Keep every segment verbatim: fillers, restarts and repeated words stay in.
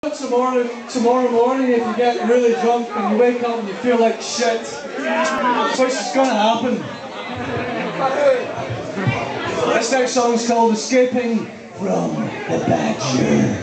Tomorrow, tomorrow morning, if you get really drunk and you wake up and you feel like shit, which is going to happen. This next song is called Escaping from the Badger.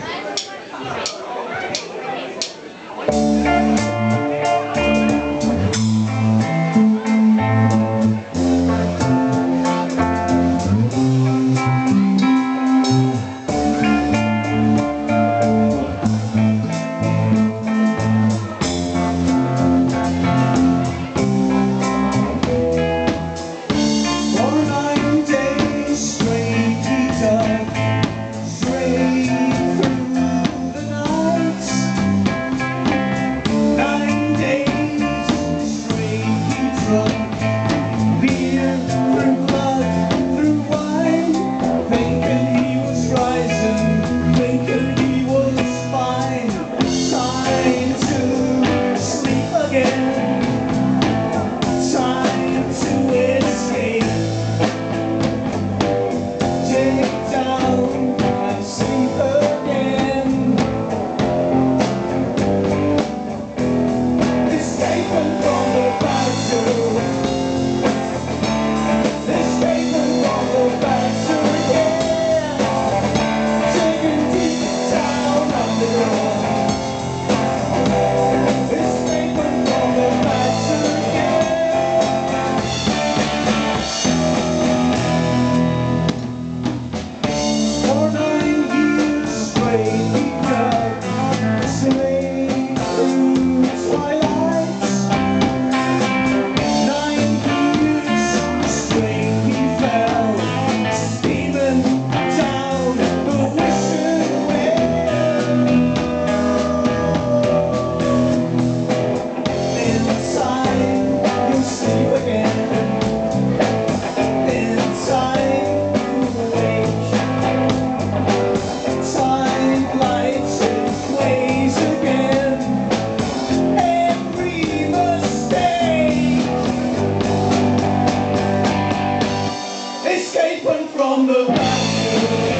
Escaping from the Badger.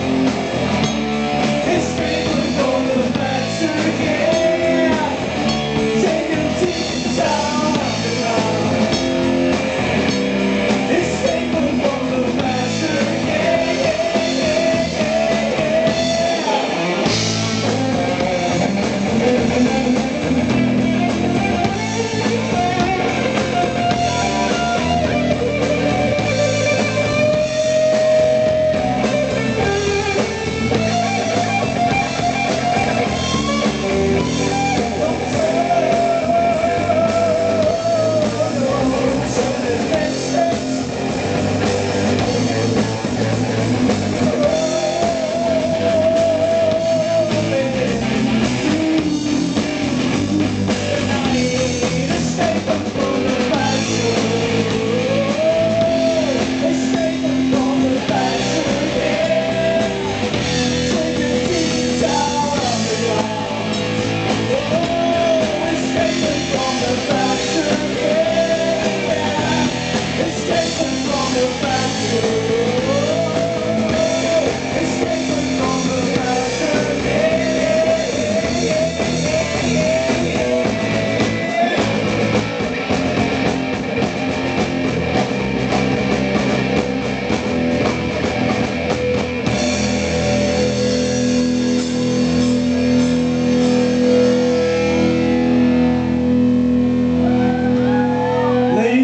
Escaping from the Badger again. Taking tickets down underground. Escaping from the Badger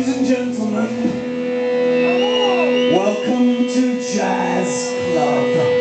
Welcome to Jazz Club.